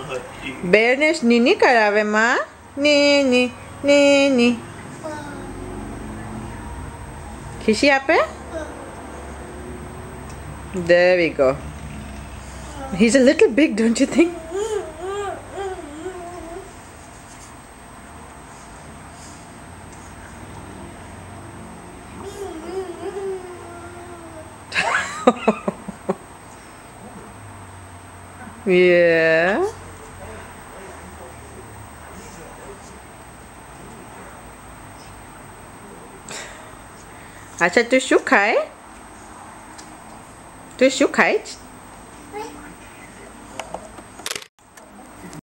Bear ने नीनी करावे माँ नीनी नीनी खिसी आप There we go. He's a little big, don't you think? Yeah. Asha, tu suka? Tu suka?